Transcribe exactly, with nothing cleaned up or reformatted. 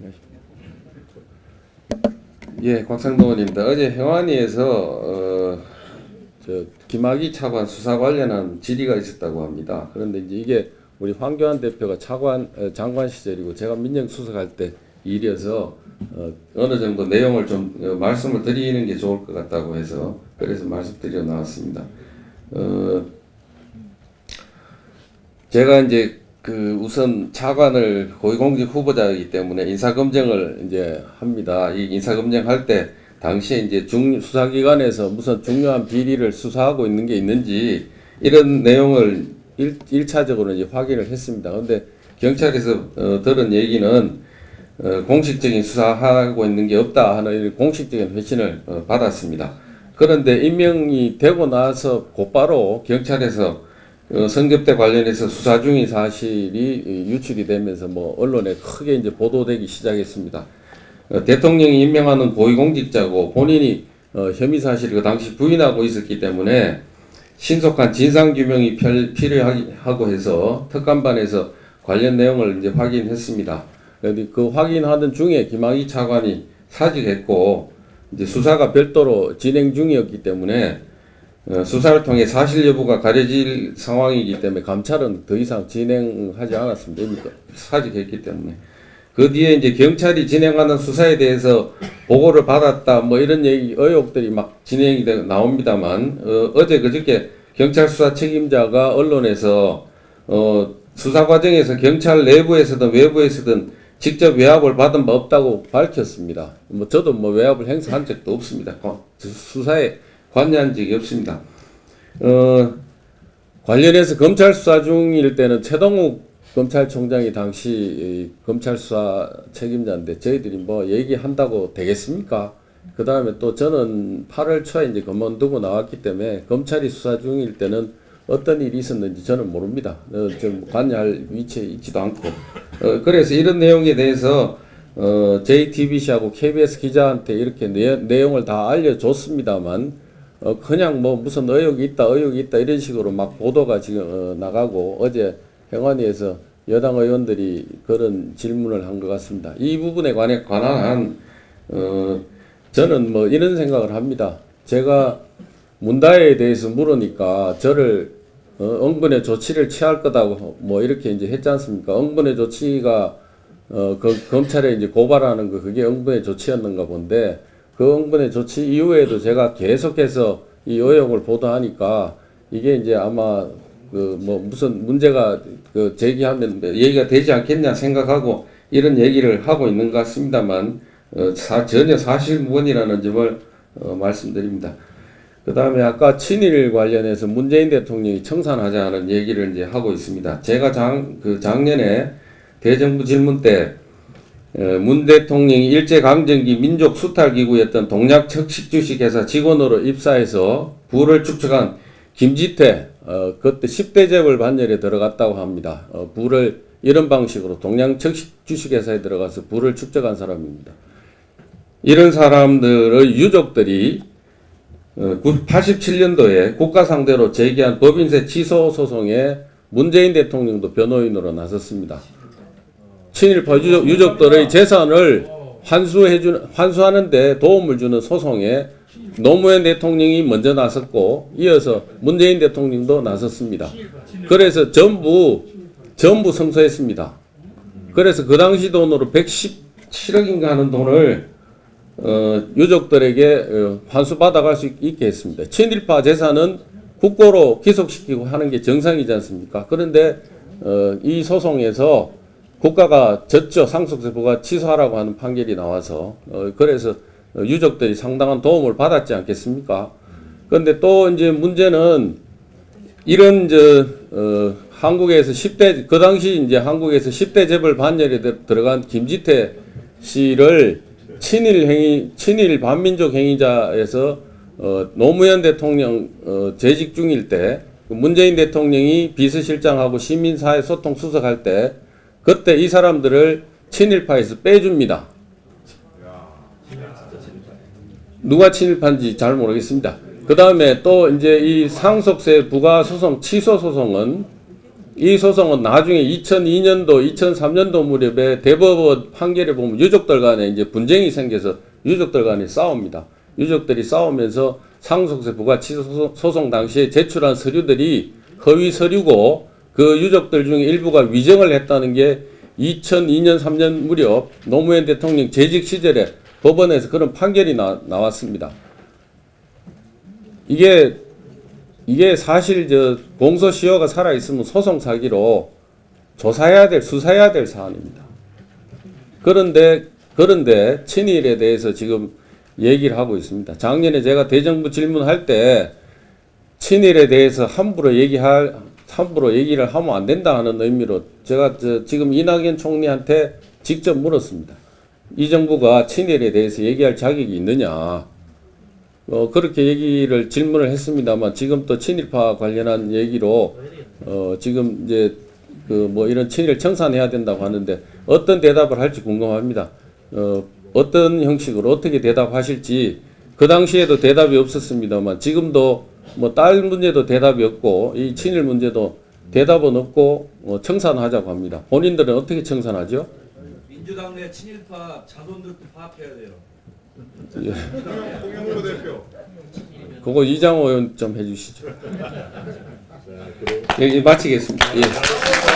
예, 곽상동 의원입니다. 어제 행안위에서 어, 저 김학의 차관 수사 관련한 질의가 있었다고 합니다. 그런데 이제 이게 우리 황교안 대표가 차관 어, 장관 시절이고 제가 민정수석할 때 일이어서 어, 어느 정도 내용을 좀 어, 말씀을 드리는 게 좋을 것 같다고 해서 그래서 말씀드려 나왔습니다. 어, 제가 이제 그 우선 차관을 고위공직 후보자이기 때문에 인사검증을 이제 합니다. 이 인사검증할 때 당시에 이제 중 수사기관에서 무슨 중요한 비리를 수사하고 있는 게 있는지 이런 내용을 일, 일차적으로 이제 확인을 했습니다. 그런데 경찰에서 어, 들은 얘기는 어, 공식적인 수사하고 있는 게 없다 하는 공식적인 회신을 어, 받았습니다. 그런데 임명이 되고 나서 곧바로 경찰에서 어, 성접대 관련해서 수사 중인 사실이 유출이 되면서 뭐 언론에 크게 이제 보도되기 시작했습니다. 어, 대통령이 임명하는 고위공직자고 본인이 어, 혐의 사실을 그 당시 부인하고 있었기 때문에 신속한 진상규명이 필요하고 해서 특감반에서 관련 내용을 이제 확인했습니다. 그 확인하던 중에 김학의 차관이 사직했고 이제 수사가 별도로 진행 중이었기 때문에 어, 수사를 통해 사실 여부가 가려질 상황이기 때문에 감찰은 더 이상 진행하지 않았습니다. 이미 사직했기 때문에. 그 뒤에 이제 경찰이 진행하는 수사에 대해서 보고를 받았다 뭐 이런 얘기 의혹들이 막 진행이 되, 나옵니다만 어, 어제 그저께 경찰 수사 책임자가 언론에서 어, 수사 과정에서 경찰 내부에서든 외부에서든 직접 외압을 받은 바 없다고 밝혔습니다. 뭐 저도 뭐 외압을 행사한 적도 없습니다. 수사에 관여한 적이 없습니다. 어, 관련해서 검찰 수사 중일 때는 최동욱 검찰총장이 당시 검찰 수사 책임자인데 저희들이 뭐 얘기한다고 되겠습니까? 그 다음에 또 저는 팔월 초에 이제 그만두고 나왔기 때문에 검찰이 수사 중일 때는 어떤 일이 있었는지 저는 모릅니다. 어, 좀 관여할 위치에 있지도 않고. 어, 그래서 이런 내용에 대해서 어, 제이티비씨하고 케이비에스 기자한테 이렇게 내, 내용을 다 알려줬습니다만 어, 그냥 뭐 무슨 의혹이 있다, 의혹이 있다 이런 식으로 막 보도가 지금 어, 나가고 어제 행안위에서 여당 의원들이 그런 질문을 한 것 같습니다. 이 부분에 관해 관한 어, 저는 뭐 이런 생각을 합니다. 제가 문다혜에 대해서 물으니까 저를 어, 응분의 조치를 취할 거다고 뭐 이렇게 이제 했지 않습니까? 응분의 조치가 어, 그 검찰에 이제 고발하는 거 그게 응분의 조치였는가 본데 그 응분의 조치 이후에도 제가 계속해서 이 의혹을 보도하니까 이게 이제 아마 그 뭐 무슨 문제가 그 제기하면 얘기가 되지 않겠냐 생각하고 이런 얘기를 하고 있는 것 같습니다만 어, 사, 전혀 사실무근이라는 점을 어, 말씀드립니다. 그 다음에 아까 친일 관련해서 문재인 대통령이 청산하자는 얘기를 이제 하고 있습니다. 제가 작, 그 작년에 대정부 질문 때 문 대통령이 일제강점기 민족수탈기구였던 동략척식주식회사 직원으로 입사해서 부를 축적한 김지태, 어, 그때 십 대 재벌 반열에 들어갔다고 합니다. 어, 부를 이런 방식으로 동략척식주식회사에 들어가서 부를 축적한 사람입니다. 이런 사람들의 유족들이 어, 팔십칠 년도에 국가 상대로 제기한 법인세 취소 소송에 문재인 대통령도 변호인으로 나섰습니다. 친일파 유족, 유족들의 재산을 환수해주는, 환수하는데 도움을 주는 소송에 노무현 대통령이 먼저 나섰고 이어서 문재인 대통령도 나섰습니다. 그래서 전부 전부 승소했습니다. 그래서 그 당시 돈으로 백십칠억인가 하는 돈을 어, 유족들에게 어, 환수받아갈 수 있게 했습니다. 친일파 재산은 국고로 기속시키고 하는 게 정상이지 않습니까? 그런데 어, 이 소송에서 국가가 졌죠. 상속세부가 취소하라고 하는 판결이 나와서 어, 그래서 유족들이 상당한 도움을 받았지 않겠습니까? 그런데 또 이제 문제는 이런 저 어, 한국에서 십 대 그 당시 이제 한국에서 십 대 재벌 반열에 들어간 김지태 씨를 친일 행위 친일 반민족 행위자에서 어, 노무현 대통령 어, 재직 중일 때 문재인 대통령이 비서실장하고 시민사회 소통 수석할 때 그때 이 사람들을 친일파에서 빼줍니다. 누가 친일파인지 잘 모르겠습니다. 그 다음에 또 이제 이 상속세 부과 소송, 취소 소송은 이 소송은 나중에 이천이 년도, 이천삼 년도 무렵에 대법원 판결에 보면 유족들 간에 이제 분쟁이 생겨서 유족들 간에 싸웁니다. 유족들이 싸우면서 상속세 부과취소 소송, 소송 당시에 제출한 서류들이 허위 서류고 그 유족들 중에 일부가 위정을 했다는 게 이천이 년 삼 년 무렵 노무현 대통령 재직 시절에 법원에서 그런 판결이 나, 나왔습니다. 이게 이게 사실 저 공소시효가 살아있으면 소송 사기로 조사해야 될, 수사해야 될 사안입니다. 그런데, 그런데 친일에 대해서 지금 얘기를 하고 있습니다. 작년에 제가 대정부 질문할 때 친일에 대해서 함부로 얘기할, 함부로 얘기를 하면 안 된다 하는 의미로 제가 저 지금 이낙연 총리한테 직접 물었습니다. 이 정부가 친일에 대해서 얘기할 자격이 있느냐. 어, 그렇게 얘기를 질문을 했습니다만 지금 또 친일파 관련한 얘기로 어, 지금 이제 그 뭐 이런 친일 청산해야 된다고 하는데 어떤 대답을 할지 궁금합니다. 어, 어떤 형식으로 어떻게 대답하실지 그 당시에도 대답이 없었습니다만 지금도 뭐 딸 문제도 대답이 없고 이 친일 문제도 대답은 없고 어, 청산하자고 합니다. 본인들은 어떻게 청산하죠? 민주당 내 친일파 자손들도 파악해야 돼요. 예. 홍영표 대표. 그거 이장호 의원 좀 해주시죠. 예, 예, 마치겠습니다. 예.